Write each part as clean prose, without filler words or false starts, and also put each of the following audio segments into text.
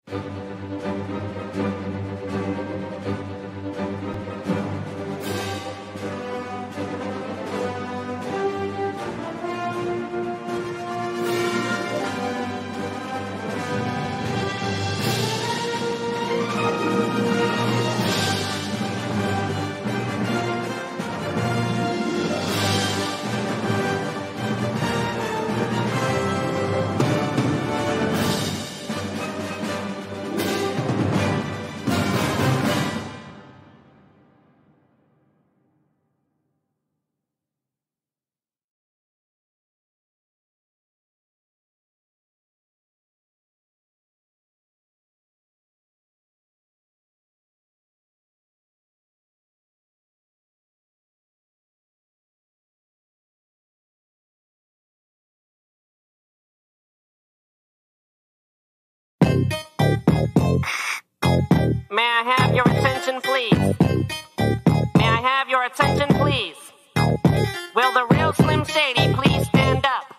May I have your attention, please? May I have your attention, please? Will the real Slim Shady please stand up?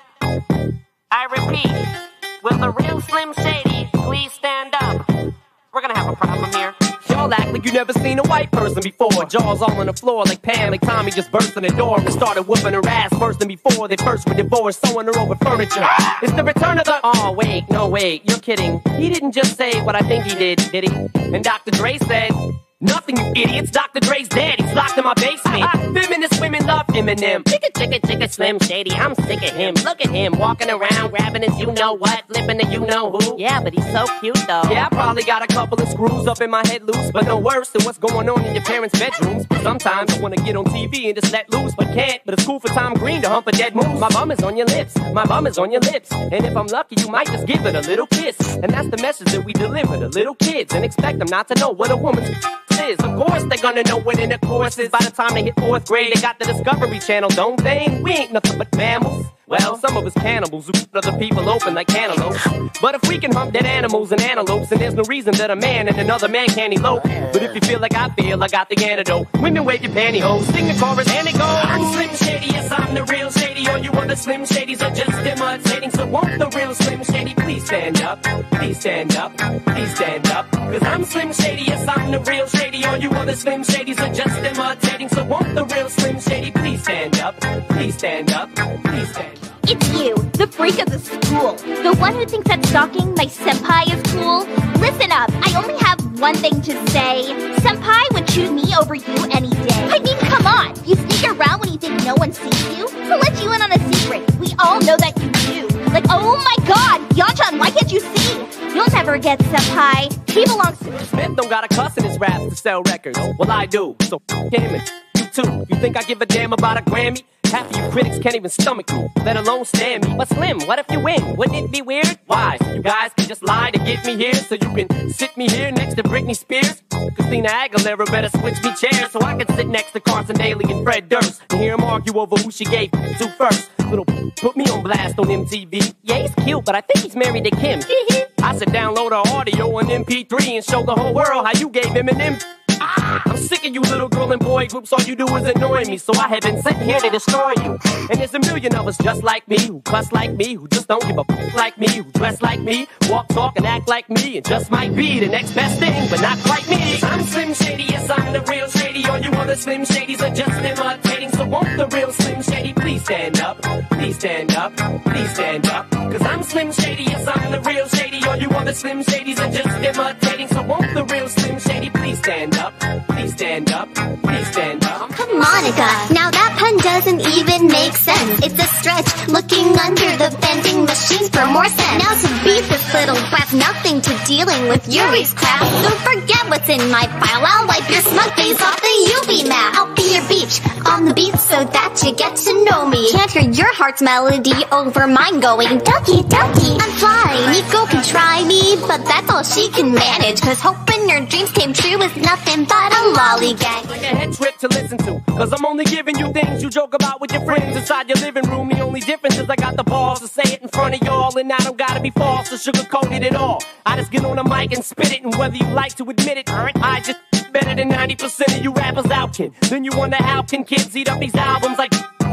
I repeat, will the real Slim Shady please stand up? We're gonna have a problem here. Y'all act like you never seen a white person before. Jaws all on the floor like Pam, like Tommy just burst in the door and started whooping her ass first than before. They first were divorced, sewing her over furniture. It's the return of the... Oh, wait, no, wait, you're kidding. He didn't just say what I think he did he? And Dr. Dre said... Nothing, you idiots. Dr. Dre's dead. He's locked in my basement. Feminist women love Eminem. Chicka, Slim Shady. I'm sick of him. Look at him walking around, grabbing his you-know-what, flipping the you-know-who. Yeah, but he's so cute, though. Yeah, I probably got a couple of screws up in my head loose, but no worse than what's going on in your parents' bedrooms. Sometimes I want to get on TV and just let loose, but can't. But it's cool for Tom Green to hump a dead moose. My bum is on your lips. My bum is on your lips. And if I'm lucky, you might just give it a little kiss. And that's the message that we deliver to little kids and expect them not to know what a woman's is. Of course they're gonna know what intercourse is. By the time they hit 4th grade, they got the Discovery Channel, don't they? We ain't nothing but mammals. Well, some of us cannibals who cut other people open like cantaloupes. But if we can hump dead animals and antelopes, then there's no reason that a man and another man can't elope. But if you feel like I feel, I got the antidote. Women wave your pantyhose, sing the chorus, and it goes. I'm Slim Shady, yes, I'm the real Shady. All you other Slim Shadys are just imitating. So won't the real Slim Shady please stand up? Please stand up, please stand up. Cause I'm Slim Shady, yes, I'm the real Shady. All you other Slim Shadys are just imitating. So won't the real Slim Shady please stand up? Please stand up, please stand up. It's you, the freak of the school. The one who thinks that stalking my senpai is cool. Listen up, I only have one thing to say. Senpai would choose me over you any day. I mean, come on. You sneak around when you think no one sees you? Who let you in on a secret? We all know that you do. Like, oh my god, Yanchan, why can't you see? You'll never get senpai. He belongs to... Smith don't got a cuss in his raps to sell records. Well, I do, so him and you too. You think I give a damn about a Grammy? Half of you critics can't even stomach me, let alone stand me. But Slim, what if you win? Wouldn't it be weird? Why? You guys can just lie to get me here, so you can sit me here next to Britney Spears? Christina Aguilera better switch me chairs so I can sit next to Carson Daly and Fred Durst and hear them argue over who she gave to first. Little put me on blast on MTV. Yeah, he's cute, but I think he's married to Kim. I should download her audio on MP3 and show the whole world how you gave Eminem. I'm sick of you little girl and boy groups, all you do is annoy me. So I have been sent here to destroy you. And there's a million of us just like me, who cuss like me, who just don't give a f like me, who dress like me, walk, talk, and act like me, and just might be the next best thing, but not quite me. I'm Slim Shady, yes, I'm the real Shady. All you other Slim Shadys are just imitating. So won't the real Slim Shady please stand up? Please stand up, please stand up. Cause I'm Slim Shady, yes, I'm the real Shady. All you other Slim Shadys are just imitating. So won't the real Slim Shady please stand up? Please stand up, please stand up. Monica, now that pun doesn't even make sense. It's a stretch, looking under the vending machines for more sense. Now to beat this little rap, nothing to dealing with Yuri's crap. Don't forget what's in my file. I'll wipe your smug face off the UV map. I'll be your beach on the beat so that you get to know me. Can't hear your heart's melody over mine going dokie dokie. I'm fly, Nico can try me, but that's all she can manage. Cause hoping your dreams came true is nothing but a lollygag. Like a head trip to listen to, cause I'm only giving you things you joke about with your friends inside your living room. The only difference is I got the balls to say it in front of y'all, and I don't gotta be false or sugarcoated at all. I just get on the mic and spit it, and whether you like to admit it, I just better than 90% of you rappers out, kid. Then you wonder how can kids eat up these albums like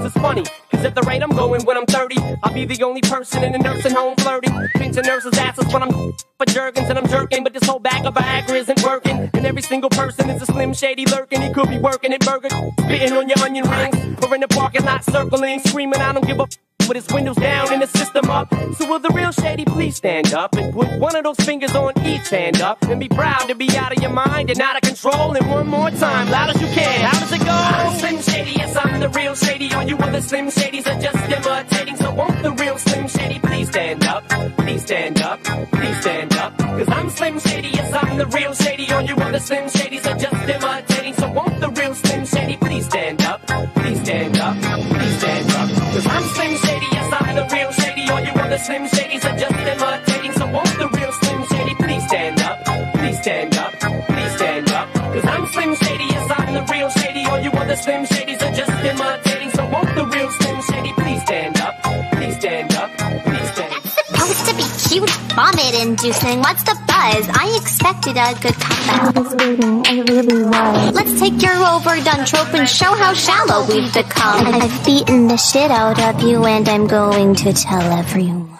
It's funny, cause at the rate I'm going when I'm 30, I'll be the only person in a nursing home flirting. Pinching nurses' asses when I'm for Jergens and I'm jerking. But this whole bag of Viagra isn't working. And every single person is a Slim Shady lurking. He could be working at Burger, spitting on your onion rings, or in the parking lot circling, screaming, I don't give a with his windows down and the system up. So will the real Shady please stand up and put one of those fingers on each hand up and be proud to be out of your mind and out of control. And one more time, loud as you can. How does it go? I'm Slim Shady, yes, I'm the real Shady. All you other Slim Shadys are just imitating. So won't the real Slim Shady please stand up? Please stand up, please stand up. Cause I'm Slim Shady, yes, I'm the real Shady. All you other Slim Shadys are just imitating. So won't the real Slim Shady please stand up? Please stand up, please stand up. Cause I'm Slim Shady, yes, I'm the real Shady. All you other Slim Shadys are just imitating. So won't the real Slim Shady please stand up? Please stand up, please stand up. Cause I'm Slim Shady, yes, I'm the real Shady. All you other Slim Shadys are just imitating. So won't the real Slim Shady please stand up? Please stand up, please stand up. That's supposed to be cute, vomit-inducing. What's the buzz? I expected a good comeback. I really was. Let's take your overdone trope and show how shallow we've become. I've beaten the shit out of you and I'm going to tell everyone.